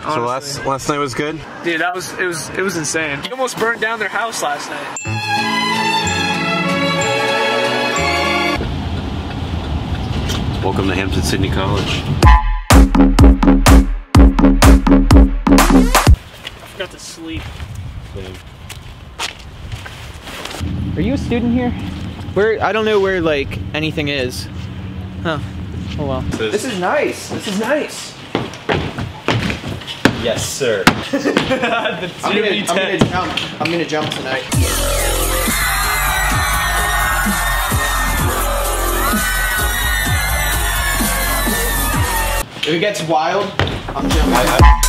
Honestly. So last night was good? Dude, it was insane. You almost burned down their house last night. Welcome to Hampden Sydney College. I forgot to sleep. Are you a student here? I don't know where like anything is. Huh. Oh well. This is nice. This is nice. Yes, sir. I'm gonna jump tonight. If it gets wild, I'm jumping.